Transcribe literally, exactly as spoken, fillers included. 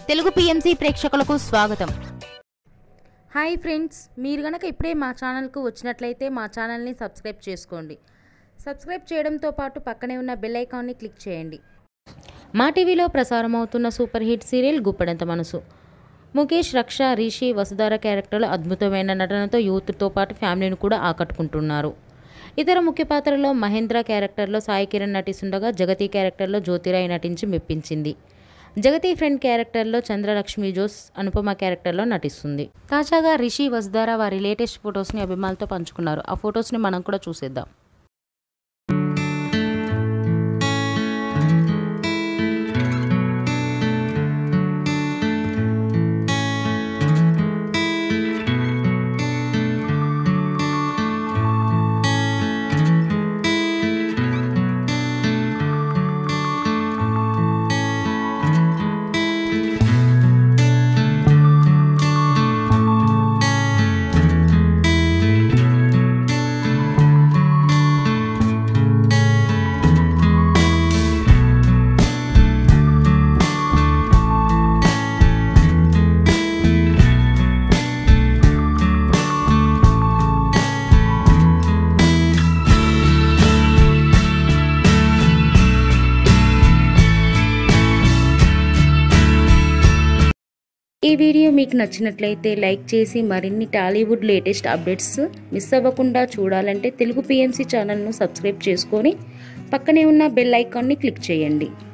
Telugu PMC ప్రేక్షకులకు స్వాగతం. Hi friends, మీరు గనక ఇప్పుడే మా ఛానల్కు వచ్చినట్లయితే మా ఛానల్ని సబ్స్క్రైబ్ చేసుకోండి. సబ్స్క్రైబ్ చేయడంతో పాటు పక్కనే ఉన్న బెల్ ఐకాన్ని క్లిక్ చేయండి. మా టీవీలో ప్రసారం అవుతున్న సూపర్ హిట్ సీరియల్ గుప్పెడంత మనసు. ముఖేష్, రక్ష, రిషి, వసుధార క్యారెక్టర్లు అద్భుతమైన నటనతో యూత్తో పాటు ఫ్యామిలీని కూడా ఆకట్టుకుంటున్నారు. ఇతర ముఖ్య పాత్రలో మహేంద్ర క్యారెక్టర్లో సాయి కిరణ్ నటిస్తుండగా జగతి క్యారెక్టర్లో జ్యోతిరాయ్ నటించి మెప్పించింది. జగతి ఫ్రెండ్ క్యారెక్టర్లో చంద్రలక్ష్మి జోస్ అనుపమ క్యారెక్టర్లో నటిస్తుంది. తాజాగా రిషి, వసుధార వారి లేటెస్ట్ ఫొటోస్ని అభిమానులతో పంచుకున్నారు. ఆ ఫొటోస్ని మనం కూడా చూసేద్దాం. ఈ వీడియో మీకు నచ్చినట్లయితే లైక్ చేసి మరిన్ని టాలీవుడ్ లేటెస్ట్ అప్డేట్స్ మిస్ అవ్వకుండా చూడాలంటే తెలుగు పిఎంసి ఛానల్ను సబ్స్క్రైబ్ చేసుకొని పక్కనే ఉన్న బెల్ ఐకాన్ని క్లిక్ చేయండి.